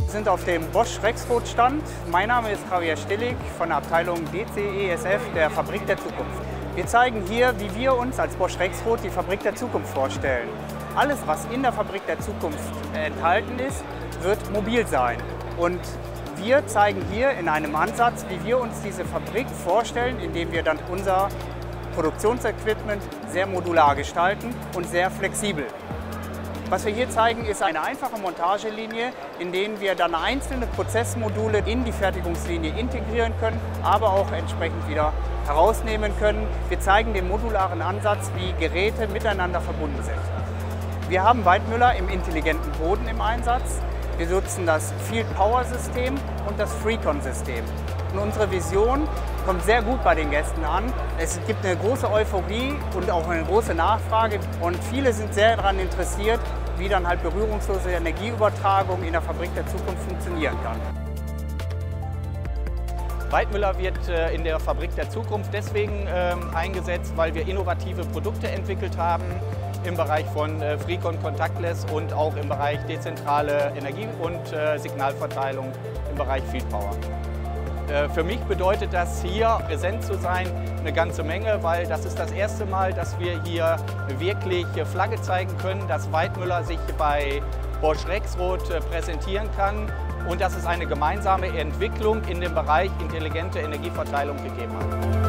Wir sind auf dem Bosch Rexroth Stand. Mein Name ist Javier Stillig von der Abteilung DCESF der Fabrik der Zukunft. Wir zeigen hier, wie wir uns als Bosch Rexroth die Fabrik der Zukunft vorstellen. Alles, was in der Fabrik der Zukunft enthalten ist, wird mobil sein. Und wir zeigen hier in einem Ansatz, wie wir uns diese Fabrik vorstellen, indem wir dann unser Produktionsequipment sehr modular gestalten und sehr flexibel. Was wir hier zeigen, ist eine einfache Montagelinie, in der wir dann einzelne Prozessmodule in die Fertigungslinie integrieren können, aber auch entsprechend wieder herausnehmen können. Wir zeigen den modularen Ansatz, wie Geräte miteinander verbunden sind. Wir haben Weidmüller im intelligenten Boden im Einsatz. Wir nutzen das Field Power System und das Freecon System. Und unsere Vision kommt sehr gut bei den Gästen an. Es gibt eine große Euphorie und auch eine große Nachfrage. Und viele sind sehr daran interessiert, wie dann halt berührungslose Energieübertragung in der Fabrik der Zukunft funktionieren kann. Weidmüller wird in der Fabrik der Zukunft deswegen eingesetzt, weil wir innovative Produkte entwickelt haben im Bereich von Freecon Contactless und auch im Bereich dezentrale Energie- und Signalverteilung im Bereich Field Power. Für mich bedeutet das, hier präsent zu sein, eine ganze Menge, weil das ist das erste Mal, dass wir hier wirklich Flagge zeigen können, dass Weidmüller sich bei Bosch Rexroth präsentieren kann und dass es eine gemeinsame Entwicklung in dem Bereich intelligente Energieverteilung gegeben hat.